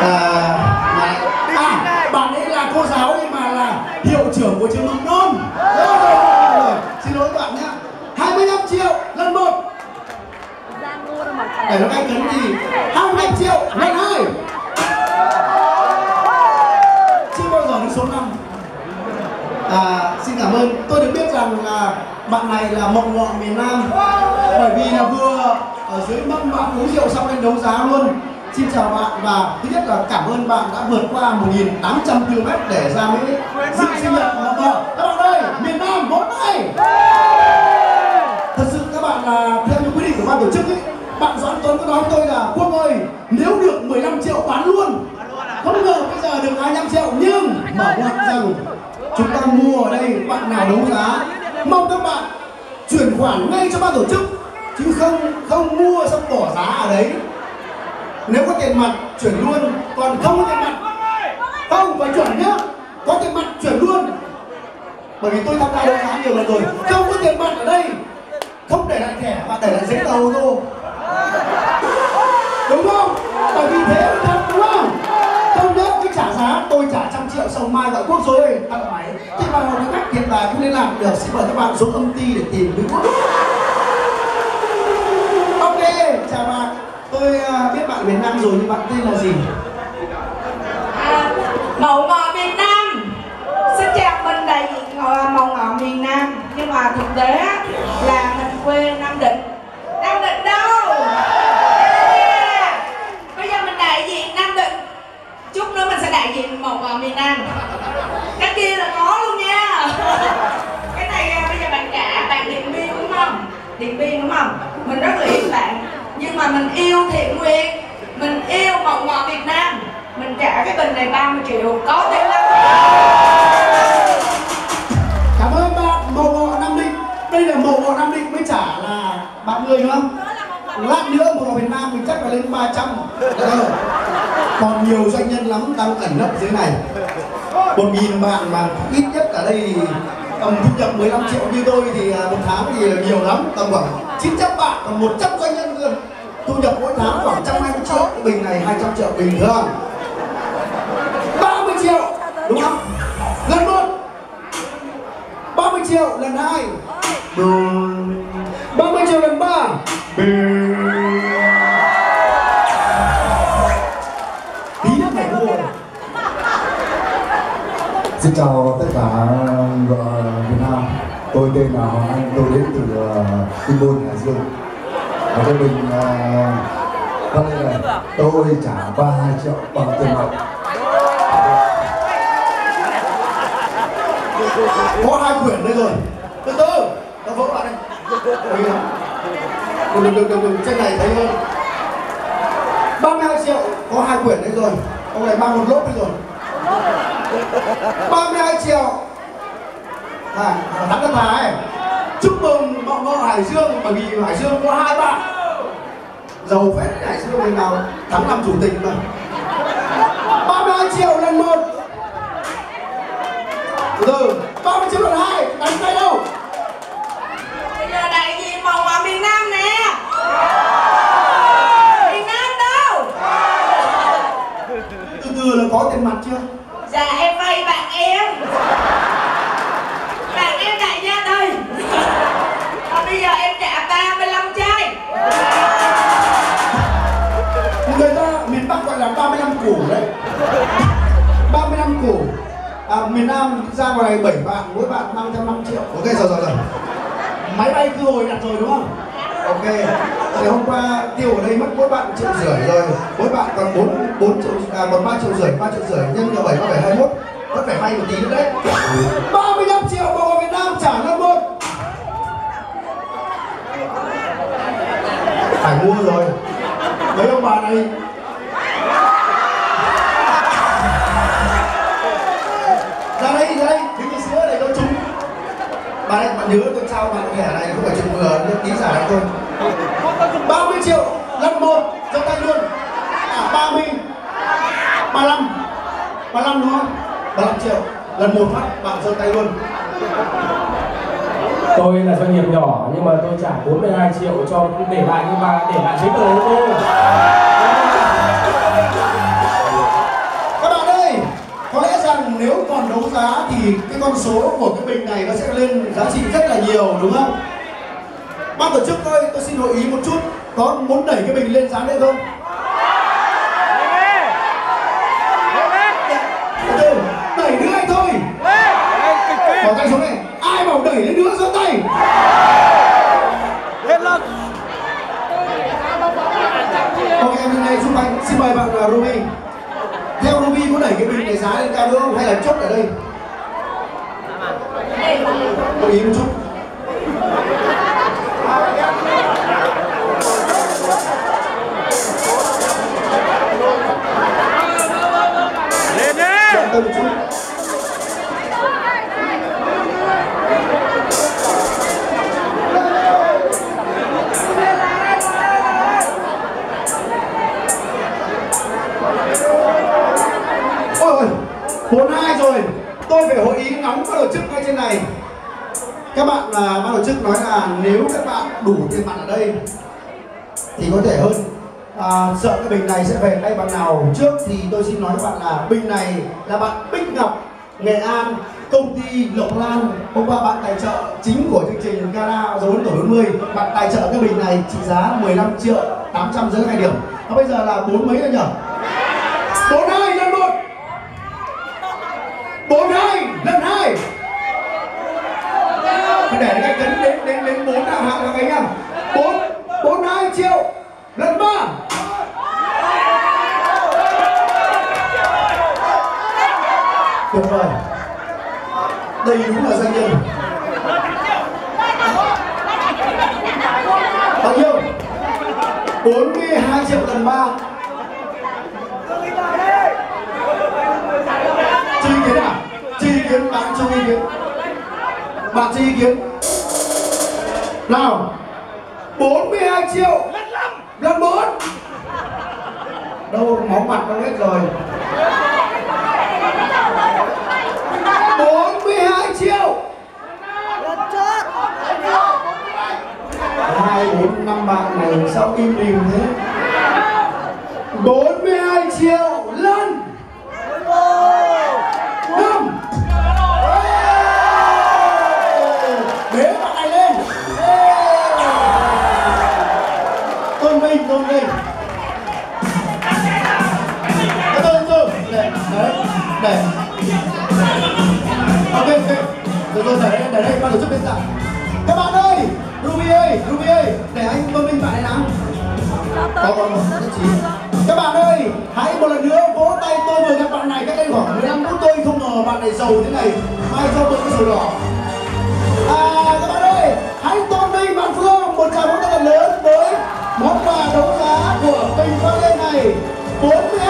Bạn ấy là cô giáo nhưng mà là hiệu trưởng của trường mầm non. Xin lỗi bạn nhé. 25 triệu lần 1. Để nó canh cấn gì. 25 triệu lần 2. Chưa bao giờ đến số 5. Xin cảm ơn. Tôi được biết rằng bạn này là mộng ngọ miền Nam. Bởi vì là vừa ở dưới mâm bạn uống rượu xong lên đấu giá luôn. Xin chào bạn và thứ nhất là cảm ơn bạn đã vượt qua 1.800 km để ra Mỹ dự sinh nhật của vợ. Các bạn ơi, miền Nam vỗ tay. Thật sự các bạn là theo những quy định của ban tổ chức ấy, bạn Doãn Tuấn có nói với tôi là Quốc ơi, nếu được 15 triệu bán luôn. Không ngờ bây giờ được 25 triệu nhưng mở ngoặt rằng chúng ta mua ở đây bạn nào đấu giá. Mong các bạn chuyển khoản ngay cho ban tổ chức chứ không mua xong bỏ giá ở đấy. Nếu có tiền mặt chuyển luôn, còn không có tiền mặt không phải chuyển nhá. Có tiền mặt chuyển luôn. Bởi vì tôi tham gia đấu giá nhiều lần rồi. Không có tiền mặt ở đây, không để lại thẻ và để lại giấy tờ ô tô. Đúng không? Bởi vì thế mới thật, đúng không? Không nhớ cái trả giá, tôi trả 100 triệu xong mai gọi Quốc rồi tặng máy. Thế mà cái cách hiện tại không liên lạc được, xin mời các bạn xuống công ty để tìm với Quốc. Ok, chào bạn. Tôi biết bạn miền Nam rồi nhưng bạn tên là gì? Mậu Ngọ miền Nam. Xin chào, mình đại diện Mậu Ngọ miền Nam. Nhưng mà thực tế là mình quê Nam Định. Nam Định đâu? Bây giờ mình đại diện Nam Định. Chút nữa mình sẽ đại diện Mậu Ngọ miền Nam. Cái kia là có luôn nha. Cái này bây giờ bạn trả, bạn Điện Biên đúng không? Điện Biên đúng không? Mình rất là yêu bạn. Nhưng mà mình yêu thiện nguyện, mình yêu Mậu Ngọ Việt Nam. Mình trả cái bình này 30 triệu, có tiền lắm. Cảm ơn bạn Mậu Ngọ Nam Định. Đây là Mậu Ngọ Nam Định mới trả là bạn người đúng không? Lát nữa Mậu Ngọ Việt Nam mình chắc là lên 300. Còn nhiều doanh nhân lắm đang ẩn nấp dưới này. 1.000 bạn mà ít nhất ở đây thì tầm thu nhập 15 triệu như tôi thì một tháng thì là nhiều lắm. Tầm khoảng 900 bạn, còn 100 doanh nhân luôn. Thu nhập mỗi tháng khoảng 120 triệu. Cái bình này 200 triệu bình thường. 30 triệu đúng không? Lần 1 30 triệu lần 2 30 triệu lần 3 tí nữa phải mua. Xin chào tất cả vợ Việt Nam. Tôi tên là Hoàng Anh, tôi đến từ Kim Môn, Hải Dương. Và cho mình đây này, tôi trả 32 triệu bằng tiền mặt. Có 2 quyển đây rồi. Từ từ, nó vỡ bạn đây. Đừng, trên này thấy hơn. 32 triệu, có 2 quyển đấy rồi. Ông này mang một lốp đây rồi. 32 triệu. Thắng Tân Thái. Chúc mừng Mậu Ngọ Hải Dương, bởi vì Hải Dương có 2 bạn giàu phết. Hải Dương mình nào thắng làm chủ tịch mà. 32 triệu lần 1. Từ 30 triệu lần 2. Đánh tay đâu? Bây giờ đại diện Mậu Ngọ miền Nam nè. Miền Nam đâu? Từ từ là có tiền mặt chưa? Dạ em vay bạn em. Bạn em đại gia đây. Và bây giờ em trả 35 chai. Người ta miền Bắc gọi là 35 củ đấy. 35 củ. Miền Nam ra ngoài này 7 bạn, mỗi bạn mang theo 5 triệu. Ok rồi. Máy bay cứ hồi đặt rồi đúng không? Ok. Thì hôm qua tiêu ở đây mất mỗi bạn 1,5 triệu rồi. Mỗi bạn còn 4 triệu, còn 3,5 triệu, 3,5 triệu nhân cho 7 có phải 21. Vẫn phải vay một tí nữa đấy. 35 triệu Mậu Ngọ Việt Nam trả lần 1. Phải mua rồi. Mấy ông bà này ra đây, đứng cái sữa này tôi trúng. Bà này bạn nhớ tôi trao bạn thẻ này không phải trùng vừa, nước ký giả này thôi. 30 triệu lần 1 giơ tay luôn. 30 35 đúng không? 35 triệu lần 1 phát bạn giơ tay luôn. Tôi là doanh nghiệp nhỏ nhưng mà tôi trả 42 triệu cho để lại giấy tờ ô tô. số của cái bình này nó sẽ lên giá trị rất là nhiều, đúng không? Ban tổ chức ơi, tôi xin hội ý một chút, có muốn đẩy cái bình lên giá nữa không? Đẩy nữa hay thôi? Bỏ tay xuống này, ai bảo đẩy lên nữa giơ tay. Hết lực. Ok, em này xin mời bạn Ruby. Theo Ruby có đẩy cái bình này giá lên cao nữa không hay là chốt ở đây? Hội ý một chút. Lên đi. Đợi tôi một chút. Ôi ôi, 4-2 rồi. Tôi phải hội ý nóng ban tổ chức ngay trên này. Các bạn ban tổ chức nói là nếu các bạn đủ tiền mặt ở đây thì có thể hơn. Sợ cái bình này sẽ về tay bạn nào trước thì tôi xin nói các bạn là bình này là bạn Bích Ngọc, Nghệ An, công ty Lộc Lan. Hôm qua bạn tài trợ chính của chương trình Gala dấu ấn tuổi 40. Bạn tài trợ cái bình này trị giá 15.800.000 dưới 2 điểm. Và bây giờ là 4 mấy rồi nhỉ? 4-2 lần 1. 4-2 lần 2. Phải để cái cấn đến 4 nào hạng là cái nhá. 4-2 triệu lần 3. Tuyệt vời. Đây đúng là doanh nhân. Bao nhiêu? 42 triệu lần 3. Chưa ý kiến à? Chưa ý kiến, bạn cho ý kiến. Bạn cho ý kiến. Nào, 42 triệu lần 4. Đâu máu mặt đâu hết rồi. 42 triệu. 2, 4, 5 bạn này sao im lìm thế? 42 triệu lần 5. Bế bạn này lên. Tôn vinh. Từ. Để. Ok. Rồi để đây ban tổ chức bên cạnh. Các bạn ơi, Ruby ơi, để anh Tôn vinh bạn này nào. Có nhất trí. Các bạn ơi, hãy một lần nữa vỗ tay. Tôi vừa gặp bạn này cách đây khoảng 15 phút, tôi không ngờ bạn này giàu thế này. Mai cho tôi cái sổ đỏ. Các bạn ơi, hãy tôn vinh bạn Phương một tràng vỗ tay thật lớn với món quà đấu giá của bình pha lê này. 42